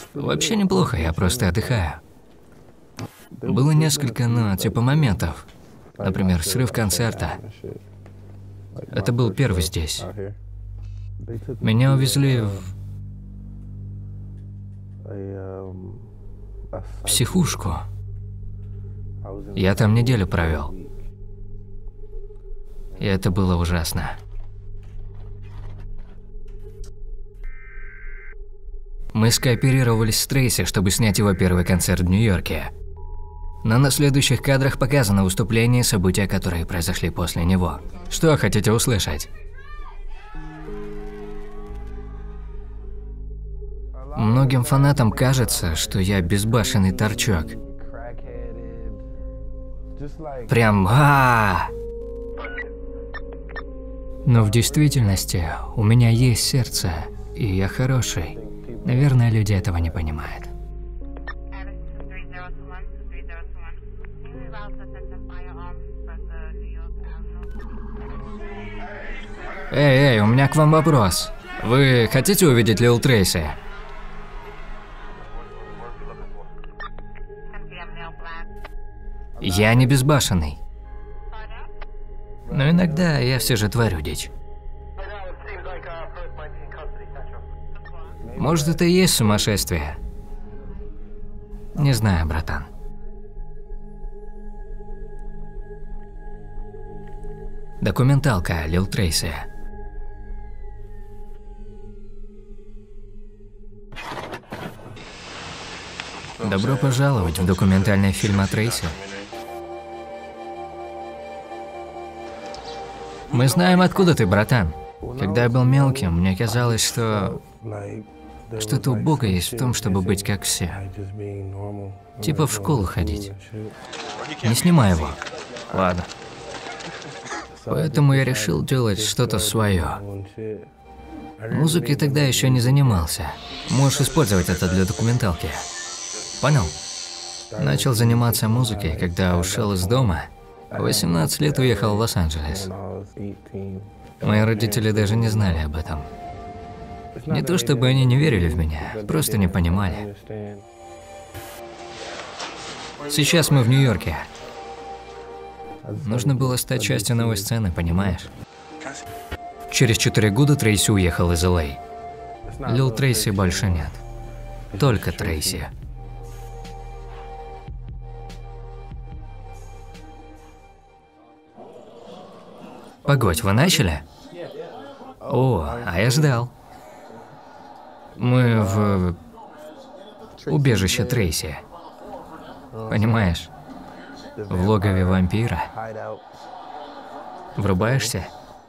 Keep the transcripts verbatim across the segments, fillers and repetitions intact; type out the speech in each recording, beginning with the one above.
Вообще неплохо, я просто отдыхаю. Было несколько, ну, типа моментов. Например, срыв концерта. Это был первый здесь. Меня увезли в психушку. Я там неделю провел. И это было ужасно. Мы скооперировались с Трейси, чтобы снять его первый концерт в Нью-Йорке. Но на следующих кадрах показано выступление и события, которые произошли после него. Что хотите услышать? Многим фанатам кажется, что я безбашенный торчок. Прям а, -а, -а! Но в действительности у меня есть сердце, и я хороший. Наверное, люди этого не понимают. Эй, эй, у меня к вам вопрос. Вы хотите увидеть Лил Трейси? Я не безбашенный. Но иногда я все же творю дичь. Может, это и есть сумасшествие? Не знаю, братан. Документалка Лил Трейси. Добро пожаловать в документальный фильм о Трейси. Мы знаем, откуда ты, братан. Когда я был мелким, мне казалось, что что-то убогое есть в том, чтобы быть как все. Типа в школу ходить. Не снимай его. Ладно. Поэтому я решил делать что-то свое. Музыкой тогда еще не занимался. Можешь использовать это для документалки. Понял? Начал заниматься музыкой, когда ушел из дома. В восемнадцать лет уехал в Лос-Анджелес. Мои родители даже не знали об этом. Не то чтобы они не верили в меня, просто не понимали. Сейчас мы в Нью-Йорке. Нужно было стать частью новой сцены, понимаешь? Через четыре года Трейси уехал из Эл Эй. Лил Трейси больше нет. Только Трейси. Погодь, вы начали? О, а я ждал. Мы в убежище Трейси. Понимаешь? В логове вампира. Врубаешься?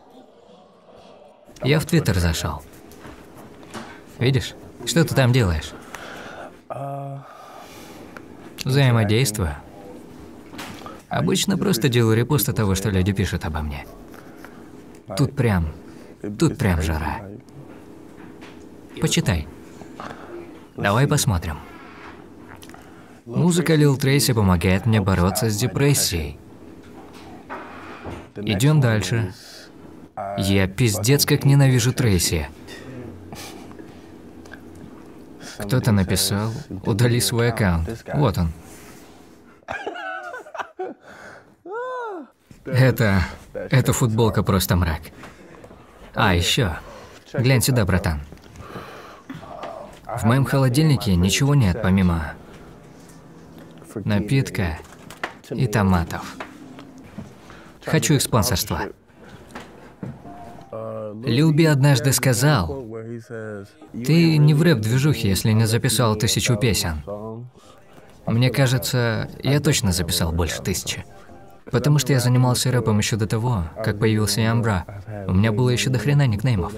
Я в Твиттер зашел. Видишь? Что ты там делаешь? Взаимодействую. Обычно просто делаю репосты того, что люди пишут обо мне. Тут прям, тут прям жара. Почитай. Давай посмотрим. Музыка Лил Трейси помогает мне бороться с депрессией. Идем дальше. Я пиздец как ненавижу Трейси. Кто-то написал: удали свой аккаунт. Вот он. Это... эта футболка просто мрак. А, еще. Глянь сюда, братан. В моем холодильнике ничего нет, помимо напитка и томатов. Хочу их спонсорства. Лил Би однажды сказал: ты не в рэп-движухе, если не записал тысячу песен. Мне кажется, я точно записал больше тысячи. Потому что я занимался рэпом еще до того, как появился Ямбра. У меня было еще до хрена никнеймов.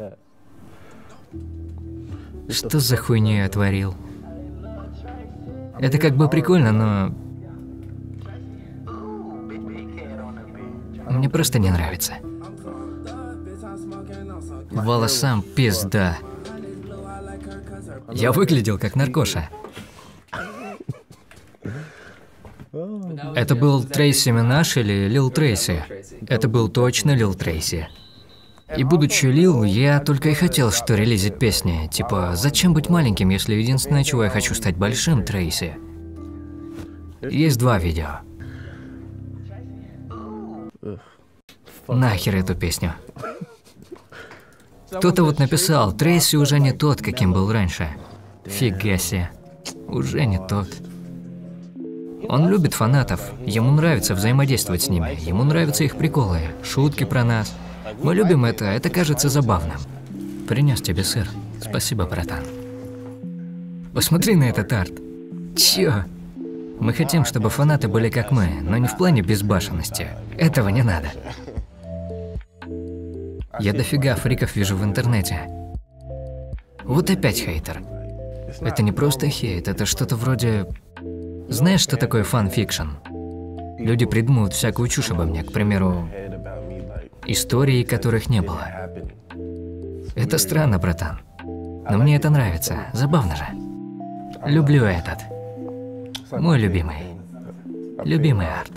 Что за хуйню я творил? Это как бы прикольно, но... мне просто не нравится. Волосам пизда. Я выглядел как наркоша. Это был Трейси Минаж или Лил Трейси? Это был точно Лил Трейси. И будучи Лил, я только и хотел, что релизить песни. Типа, зачем быть маленьким, если единственное, чего я хочу, стать большим, Трейси? Есть два видео. Нахер эту песню. Кто-то вот написал, Трейси уже не тот, каким был раньше. Фига себе. Уже не тот. Он любит фанатов, ему нравится взаимодействовать с ними, ему нравятся их приколы, шутки про нас. Мы любим это, это кажется забавным. Принес тебе сыр. Спасибо, братан. Посмотри на этот арт. Чё? Мы хотим, чтобы фанаты были как мы, но не в плане безбашенности. Этого не надо. Я дофига фриков вижу в интернете. Вот опять хейтер. Это не просто хейт, это что-то вроде... Знаешь, что такое фан-фикшн? Люди придумывают всякую чушь обо мне, к примеру, истории, которых не было. Это странно, братан. Но мне это нравится, забавно же. Люблю этот. Мой любимый. Любимый арт.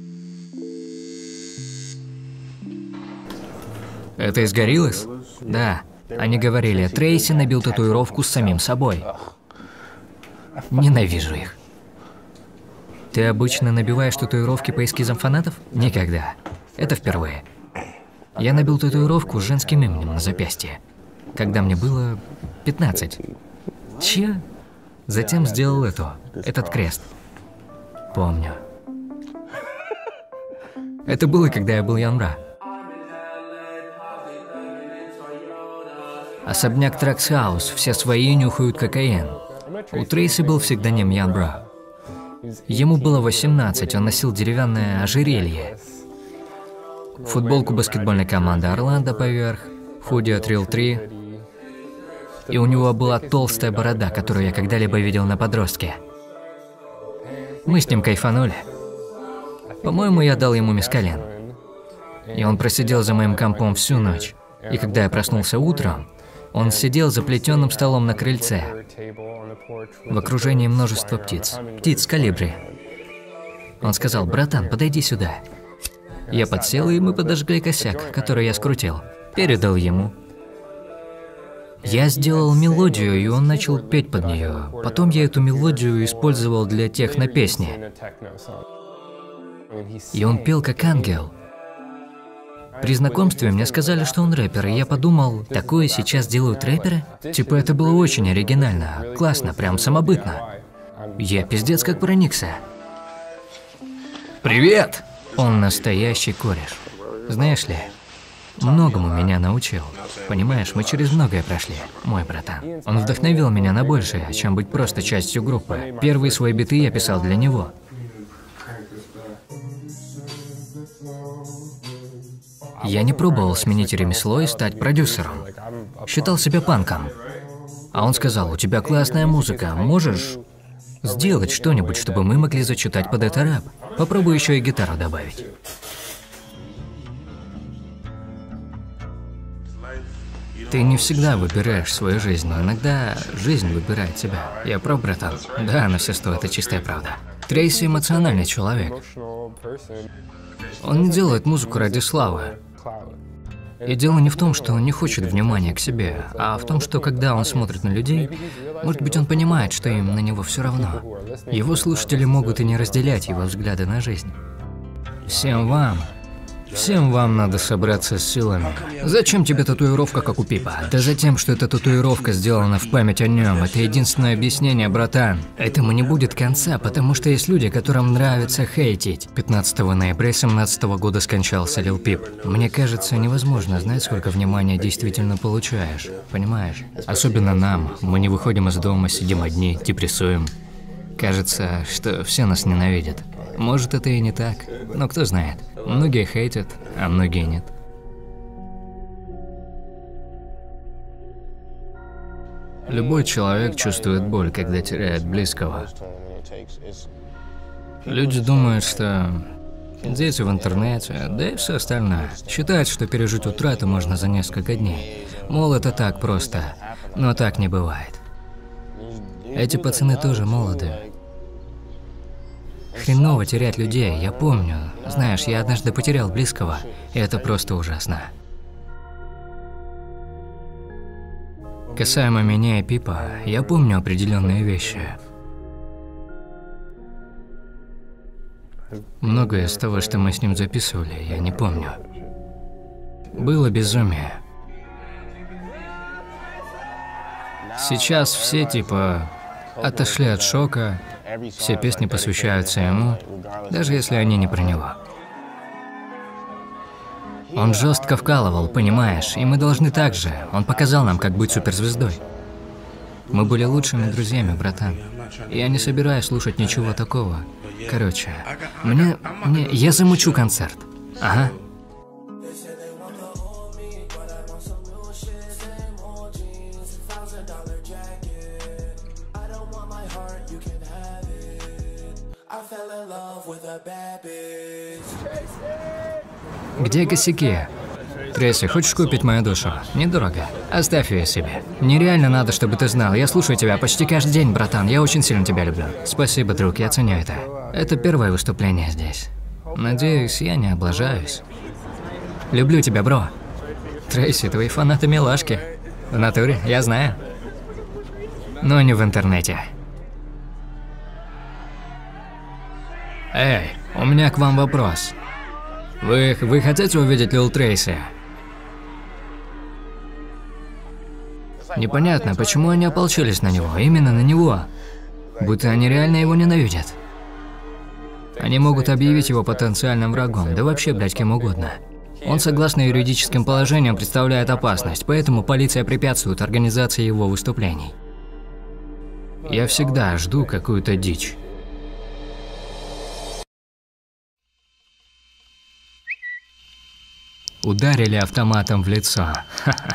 Это из Gorillaz? Да. Они говорили, Трейси набил татуировку с самим собой. Ненавижу их. Ты обычно набиваешь татуировки по эскизам фанатов? Никогда. Это впервые. Я набил татуировку с женским именем на запястье, когда мне было пятнадцать. Че? Затем сделал эту, этот крест. Помню. Это было, когда я был Янбра. Особняк Траксхаус, все свои нюхают кокаин. У Трейси был псевдоним Янбра. Ему было восемнадцать, он носил деревянное ожерелье. Футболку баскетбольной команды Орландо поверх, худи от Real три. И у него была толстая борода, которую я когда-либо видел на подростке. Мы с ним кайфанули. По-моему, я дал ему мескалин. И он просидел за моим компом всю ночь. И когда я проснулся утром, он сидел за плетеным столом на крыльце, в окружении множества птиц. Птиц колибри. Он сказал, братан, подойди сюда. Я подсел, и мы подожгли косяк, который я скрутил. Передал ему. Я сделал мелодию, и он начал петь под нее. Потом я эту мелодию использовал для техно-песни. И он пел как ангел. При знакомстве мне сказали, что он рэпер, и я подумал, такое сейчас делают рэперы? Типа это было очень оригинально, классно, прям самобытно. Я пиздец как проникся. Привет! Он настоящий кореш. Знаешь ли, многому меня научил. Понимаешь, мы через многое прошли, мой братан. Он вдохновил меня на большее, чем быть просто частью группы. Первые свои биты я писал для него. Я не пробовал сменить ремесло и стать продюсером. Считал себя панком. А он сказал, у тебя классная музыка, можешь сделать что-нибудь, чтобы мы могли зачитать под это рэп? Попробуй еще и гитару добавить. Ты не всегда выбираешь свою жизнь, но иногда жизнь выбирает тебя. Я прав, братан? Да, на все сто, это чистая правда. Трейси эмоциональный человек. Он не делает музыку ради славы. И дело не в том, что он не хочет внимания к себе, а в том, что когда он смотрит на людей, может быть, он понимает, что им на него все равно. Его слушатели могут и не разделять его взгляды на жизнь. Всем вам, всем вам надо собраться с силами. Зачем тебе татуировка, как у Пипа? Да за тем, что эта татуировка сделана в память о нем. Это единственное объяснение, братан. Этому не будет конца, потому что есть люди, которым нравится хейтить. пятнадцатого ноября семнадцатого года скончался Лил Пип. Мне кажется, невозможно знать, сколько внимания действительно получаешь. Понимаешь? Особенно нам. Мы не выходим из дома, сидим одни, депрессуем. Кажется, что все нас ненавидят. Может, это и не так, но кто знает. Многие хейтят, а многие нет. Любой человек чувствует боль, когда теряет близкого. Люди думают, что дети в интернете, да и все остальное, считают, что пережить утрату можно за несколько дней. Мол, это так просто, но так не бывает. Эти пацаны тоже молоды. Хреново терять людей, я помню. Знаешь, я однажды потерял близкого, и это просто ужасно. Касаемо меня и Пипа, я помню определенные вещи. Многое из того, что мы с ним записывали, я не помню. Было безумие. Сейчас все типа отошли от шока, все песни посвящаются ему, даже если они не про него. Он жестко вкалывал, понимаешь, и мы должны так же. Он показал нам, как быть суперзвездой. Мы были лучшими друзьями, братан. Я не собираюсь слушать ничего такого. Короче, мне... мне... я замучу концерт. Ага. Где косяки? Трейси, хочешь купить мою душу? Недорого. Оставь ее себе. Нереально надо, чтобы ты знал. Я слушаю тебя почти каждый день, братан. Я очень сильно тебя люблю. Спасибо, друг, я ценю это. Это первое выступление здесь. Надеюсь, я не облажаюсь. Люблю тебя, бро. Трейси, твои фанаты милашки. В натуре, я знаю. Но не в интернете. Эй, у меня к вам вопрос. Вы, вы хотите увидеть Лил Трейси? Непонятно, почему они ополчились на него, именно на него. Будто они реально его ненавидят. Они могут объявить его потенциальным врагом, да вообще, блядь, кем угодно. Он, согласно юридическим положениям, представляет опасность, поэтому полиция препятствует организации его выступлений. Я всегда жду какую-то дичь. Ударили автоматом в лицо. Ха-ха.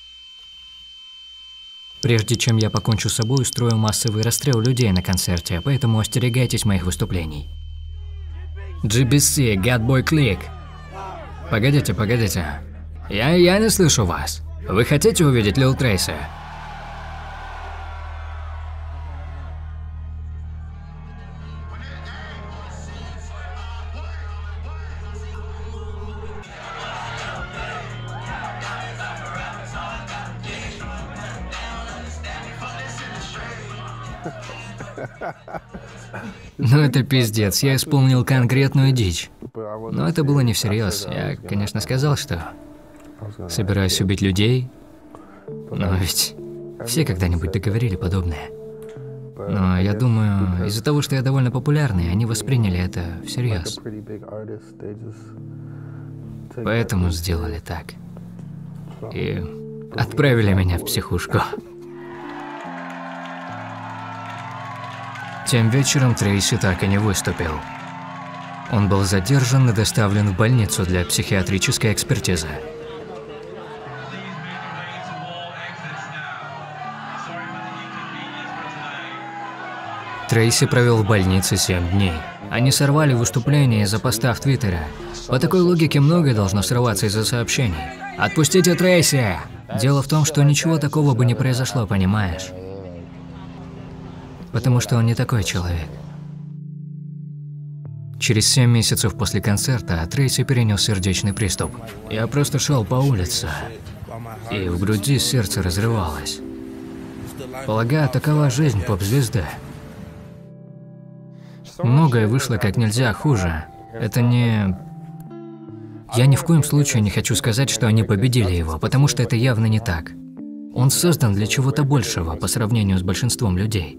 Прежде чем я покончу с собой, устрою массовый расстрел людей на концерте, поэтому остерегайтесь моих выступлений. джи би си, Godboy Click. Погодите, погодите. Я, я не слышу вас. Вы хотите увидеть Лил Трейси? Ну это пиздец, я исполнил конкретную дичь. Но это было не всерьез. Я, конечно, сказал, что собираюсь убить людей, но ведь все когда-нибудь договорили подобное. Но я думаю, из-за того, что я довольно популярный, они восприняли это всерьез. Поэтому сделали так. И отправили меня в психушку. Тем вечером Трейси так и не выступил. Он был задержан и доставлен в больницу для психиатрической экспертизы. Трейси провел в больнице семь дней. Они сорвали выступление из-за поста в Твиттере. По такой логике многое должно срываться из-за сообщений. «Отпустите Трейси!» Дело в том, что ничего такого бы не произошло, понимаешь? Потому что он не такой человек. Через семь месяцев после концерта Трейси перенес сердечный приступ. Я просто шел по улице, и в груди сердце разрывалось. Полагаю, такова жизнь поп-звезды. Многое вышло как нельзя хуже. Это не... Я ни в коем случае не хочу сказать, что они победили его, потому что это явно не так. Он создан для чего-то большего по сравнению с большинством людей.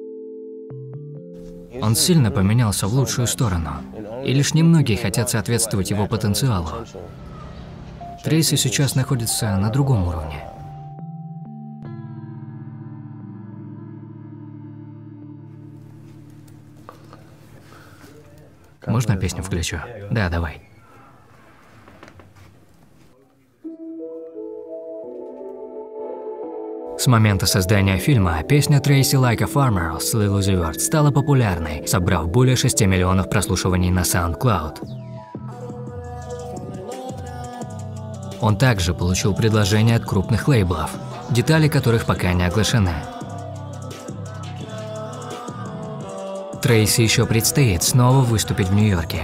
Он сильно поменялся в лучшую сторону, и лишь немногие хотят соответствовать его потенциалу. Трейси сейчас находится на другом уровне. Можно песню включу? Да, давай. С момента создания фильма песня Tracy Like a Farmer с Lil Uzi Vert стала популярной, собрав более шести миллионов прослушиваний на SoundCloud. Он также получил предложения от крупных лейблов, детали которых пока не оглашены. Трейси еще предстоит снова выступить в Нью-Йорке.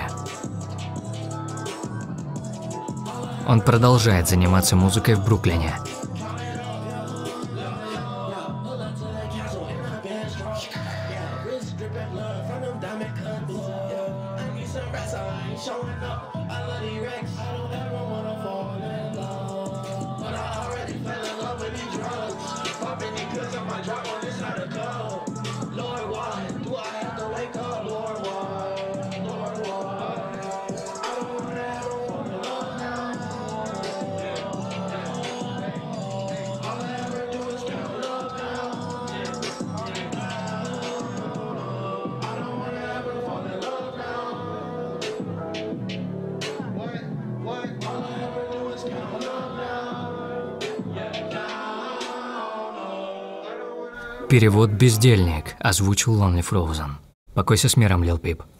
Он продолжает заниматься музыкой в Бруклине. Перевод «Бездельник» озвучил Lonely Frozen. Покойся с миром, Лил Пип.